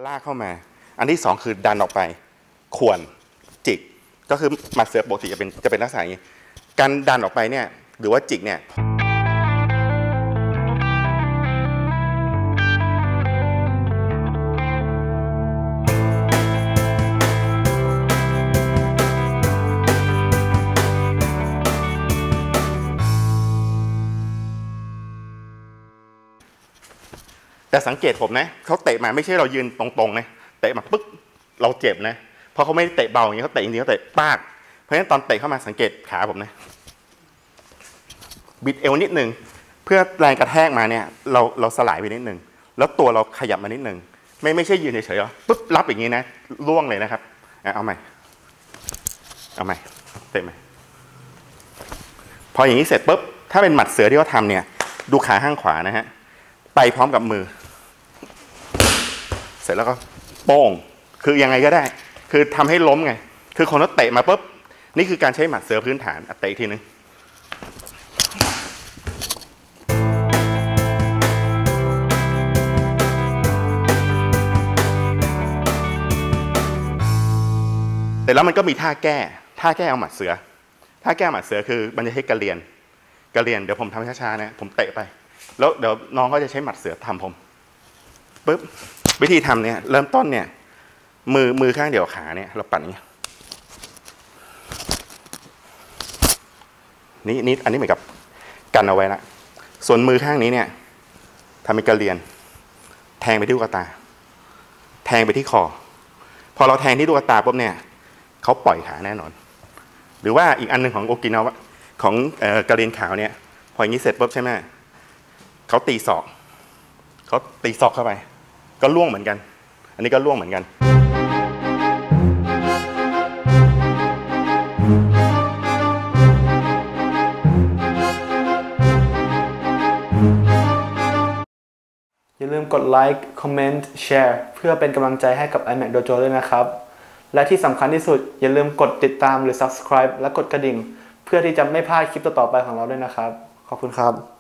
ลากเข้ามาอันที่2คือดันออกไปข่วนจิกก็คือหมัดเสือปกติจะเป็นลักษณะอย่างนี้การดันออกไปเนี่ยหรือว่าจิกเนี่ยแต่สังเกตผมนะเขาเตะมาไม่ใช่เรายืนตรงๆนะเตะมาปึ๊บเราเจ็บนะเพราะเขาไม่ได้เตะเบาอย่างนี้เขาเตะจริงๆเขาเตะปากเพราะฉะนั้นตอนเตะเข้ามาสังเกตขาผมนะบิดเอวนิดนึงเพื่อแรงกระแทกมาเนี่ยเราสลายไปนิดนึงแล้วตัวเราขยับมานิดนึงไม่ใช่ยืนเฉยๆปึ๊บรับอย่างนี้นะล่วงเลยนะครับเอาใหม่เตะใหม่พออย่างนี้เสร็จปุ๊บถ้าเป็นหมัดเสือที่เขาทำเนี่ยดูขาข้างขวานะฮะไปพร้อมกับมือเสร็จแล้วก็โป้งคือยังไงก็ได้คือทำให้ล้มไงคือคนเขาเตะมาปุ๊บนี่คือการใช้หมัดเสือพื้นฐานเตะอีกทีนึงแต่แล้วมันก็มีท่าแก้เอาหมัดเสือท่าแก้หมัดเสือคือมันจะให้กระเรียนเดี๋ยวผมทำช้าๆนะผมเตะไปแล้วเดี๋ยวน้องก็จะใช้หมัดเสือทำผมปุ๊บวิธีทำเนี่ยเริ่มต้นเนี่ยมือข้างเดียวขาเนี่ยเราปั่นอย่างนี้นี่อันนี้เหมือนกับกันเอาไว้ละส่วนมือข้างนี้เนี่ยทำเป็นกระเรียนแทงไปที่ลูกตาแทงไปที่คอพอเราแทงที่ลูกตาปุ๊บเนี่ยเขาปล่อยขาแน่นอนหรือว่าอีกอันหนึ่งของโอกินาวะของกระเรียนขาวเนี่ยพออย่างนี้เสร็จปุ๊บใช่ไหมเขาตีศอกเข้าไปก็ล่วงเหมือนกันอันนี้ก็ล่วงเหมือนกันอย่าลืมกดไลค์คอมเมนต์แชร์เพื่อเป็นกำลังใจให้กับ iMac Dojo ด้วยนะครับและที่สำคัญที่สุดอย่าลืมกดติดตามหรือ Subscribe และกดกระดิ่งเพื่อที่จะไม่พลาดคลิปต่อๆไปของเราด้วยนะครับขอบคุณครับ